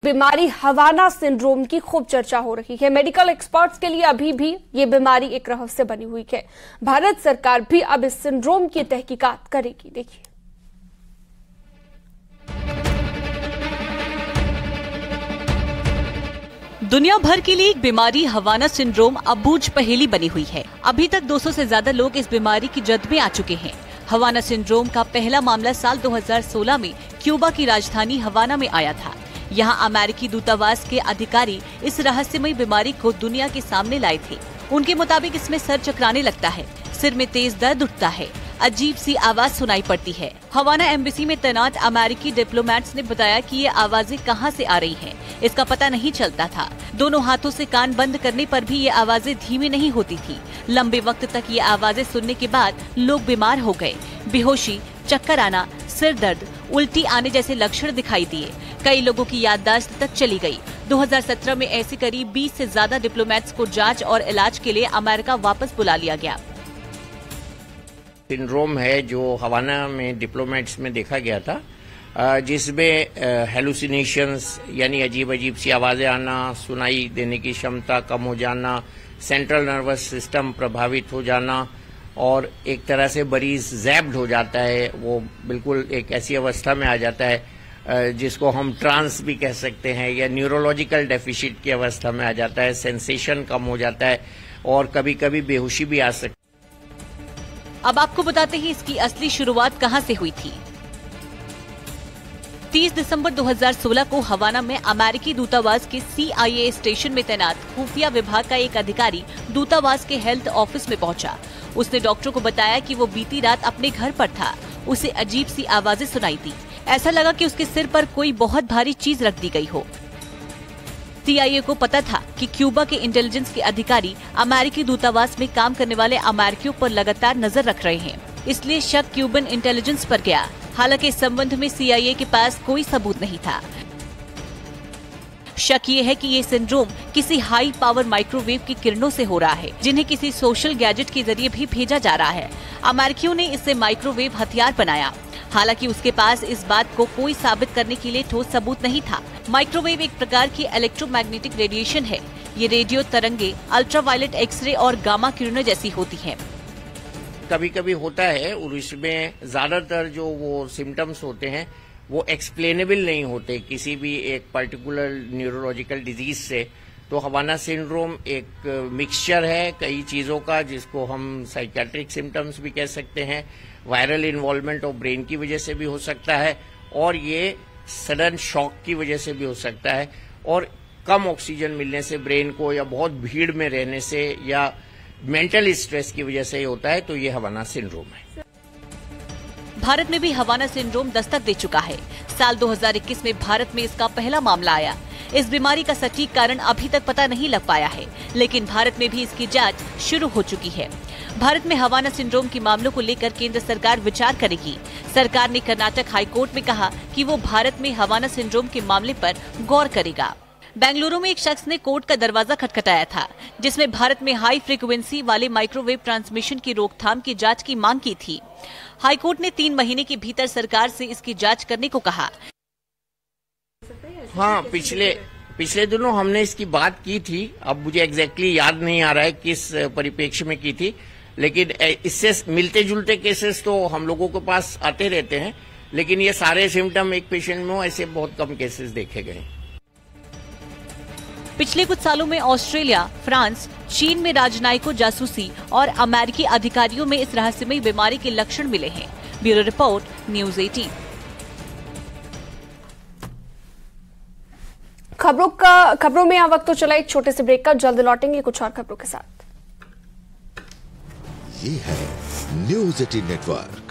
बीमारी हवाना सिंड्रोम की खूब चर्चा हो रही है। मेडिकल एक्सपर्ट्स के लिए अभी भी ये बीमारी एक रहस्य बनी हुई है। भारत सरकार भी अब इस सिंड्रोम की तहकीकात करेगी। देखिए, दुनिया भर के लिए एक बीमारी हवाना सिंड्रोम अब बूझ पहेली बनी हुई है। अभी तक 200 से ज्यादा लोग इस बीमारी की जद में आ चुके हैं। हवाना सिंड्रोम का पहला मामला साल 2016 में क्यूबा की राजधानी हवाना में आया था। यहाँ अमेरिकी दूतावास के अधिकारी इस रहस्यमयी बीमारी को दुनिया के सामने लाए थे। उनके मुताबिक इसमें सर चकराने लगता है, सिर में तेज दर्द उठता है, अजीब सी आवाज सुनाई पड़ती है। हवाना एम्बेसी में तैनात अमेरिकी डिप्लोमेट्स ने बताया कि ये आवाजें कहां से आ रही हैं, इसका पता नहीं चलता था। दोनों हाथों से कान बंद करने पर भी ये आवाजें धीमी नहीं होती थी। लंबे वक्त तक ये आवाजें सुनने के बाद लोग बीमार हो गए। बेहोशी, चक्कर आना, सिर दर्द, उल्टी आने जैसे लक्षण दिखाई दिए। कई लोगों की याददाश्त तक चली गई। 2017 में ऐसे करीब 20 से ज्यादा डिप्लोमेट्स को जांच और इलाज के लिए अमेरिका वापस बुला लिया गया। सिंड्रोम है जो हवाना में डिप्लोमेट्स में देखा गया था, जिसमें हेलुसिनेशंस यानी अजीब अजीब सी आवाजें आना, सुनाई देने की क्षमता कम हो जाना, सेंट्रल नर्वस सिस्टम प्रभावित हो जाना और एक तरह से मरीज जैब्ड हो जाता है। वो बिल्कुल एक ऐसी अवस्था में आ जाता है जिसको हम ट्रांस भी कह सकते हैं, या न्यूरोलॉजिकल डेफिशिट की अवस्था में आ जाता है। सेंसेशन कम हो जाता है और कभी कभी बेहोशी भी आ सकती है। अब आपको बताते हैं इसकी असली शुरुआत कहां से हुई थी। 30 दिसंबर 2016 को हवाना में अमेरिकी दूतावास के CIA स्टेशन में तैनात खुफिया विभाग का एक अधिकारी दूतावास के हेल्थ ऑफिस में पहुंचा। उसने डॉक्टर को बताया कि वो बीती रात अपने घर पर था। उसे अजीब सी आवाजें सुनाई दी। ऐसा लगा कि उसके सिर पर कोई बहुत भारी चीज रख दी गई हो। CIA को पता था कि क्यूबा के इंटेलिजेंस के अधिकारी अमेरिकी दूतावास में काम करने वाले अमेरिकियों पर लगातार नजर रख रहे हैं, इसलिए शक क्यूबन इंटेलिजेंस पर गया। हालांकि इस संबंध में CIA के पास कोई सबूत नहीं था। शक ये है कि ये सिंड्रोम किसी हाई पावर माइक्रोवेव की किरणों से हो रहा है, जिन्हें किसी सोशल गैजेट के जरिए भी भेजा जा रहा है। अमेरिकियों ने इससे माइक्रोवेव हथियार बनाया। हालांकि उसके पास इस बात को कोई साबित करने के लिए ठोस सबूत नहीं था। माइक्रोवेव एक प्रकार की इलेक्ट्रोमैग्नेटिक रेडिएशन है। ये रेडियो तरंगे अल्ट्रावायलेट एक्सरे और गामा किरणों जैसी होती हैं। कभी कभी होता है और इसमें ज्यादातर जो वो सिम्टम्स होते हैं वो एक्सप्लेनेबल नहीं होते किसी भी एक पर्टिकुलर न्यूरोलॉजिकल डिजीज से। तो हवाना सिंड्रोम एक मिक्सचर है कई चीजों का, जिसको हम साइकियाट्रिक सिम्टम्स भी कह सकते हैं। वायरल इन्वॉल्वमेंट ऑफ ब्रेन की वजह से भी हो सकता है और ये सडन शॉक की वजह से भी हो सकता है, और कम ऑक्सीजन मिलने से ब्रेन को, या बहुत भीड़ में रहने से, या मेंटल स्ट्रेस की वजह से ही होता है। तो ये हवाना सिंड्रोम है। भारत में भी हवाना सिंड्रोम दस्तक दे चुका है। साल 2021 में भारत में इसका पहला मामला आया। इस बीमारी का सटीक कारण अभी तक पता नहीं लग पाया है, लेकिन भारत में भी इसकी जांच शुरू हो चुकी है। भारत में हवाना सिंड्रोम के मामलों को लेकर केंद्र सरकार विचार करेगी। सरकार ने कर्नाटक हाईकोर्ट में कहा कि वो भारत में हवाना सिंड्रोम के मामले पर गौर करेगा। बेंगलुरु में एक शख्स ने कोर्ट का दरवाजा खटखटाया था, जिसमें भारत में हाई फ्रीक्वेंसी वाले माइक्रोवेव ट्रांसमिशन की रोकथाम की जांच की मांग की थी। हाईकोर्ट ने 3 महीने के भीतर सरकार से इसकी जांच करने को कहा। हाँ, पिछले दिनों हमने इसकी बात की थी। अब मुझे एग्जैक्टली याद नहीं आ रहा है किस परिप्रेक्ष्य में की थी, लेकिन इससे मिलते जुलते केसेस तो हम लोगों के पास आते रहते हैं, लेकिन ये सारे सिम्टम एक पेशेंट में ऐसे बहुत कम केसेस देखे गए। पिछले कुछ सालों में ऑस्ट्रेलिया, फ्रांस, चीन में राजनयिकों, जासूसी और अमेरिकी अधिकारियों में इस रहस्यमयी बीमारी के लक्षण मिले हैं। Bureau report, news 18। खबरों में यह वक्त तो चला एक छोटे से ब्रेक का। जल्द लौटेंगे कुछ और खबरों के साथ। ये है न्यूज़ 18 नेटवर्क।